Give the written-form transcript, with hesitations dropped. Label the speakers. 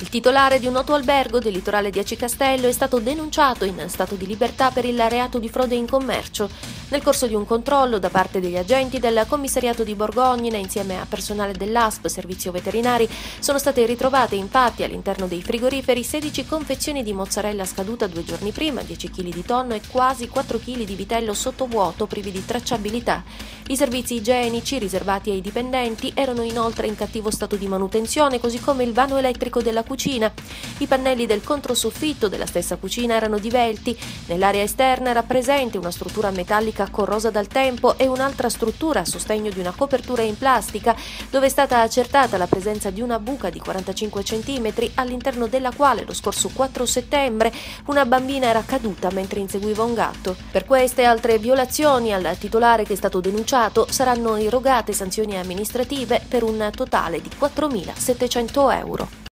Speaker 1: Il titolare di un noto albergo del litorale di Aci Castello è stato denunciato in stato di libertà per il reato di frode in commercio. Nel corso di un controllo da parte degli agenti del commissariato di Borgognina, insieme a personale dell'ASP, Servizio Veterinari, sono state ritrovate infatti all'interno dei frigoriferi 16 confezioni di mozzarella scaduta 2 giorni prima, 10 kg di tonno e quasi 4 kg di vitello sottovuoto privi di tracciabilità. I servizi igienici riservati ai dipendenti erano inoltre in cattivo stato di manutenzione, così come il vano elettrico della cucina. I pannelli del controsoffitto della stessa cucina erano divelti. Nell'area esterna era presente una struttura metallica corrosa dal tempo e un'altra struttura a sostegno di una copertura in plastica, dove è stata accertata la presenza di una buca di 45 cm all'interno della quale lo scorso 4 settembre una bambina era caduta mentre inseguiva un gatto. Per queste e altre violazioni al titolare, che è stato denunciato, saranno irrogate sanzioni amministrative per un totale di 4.700 euro.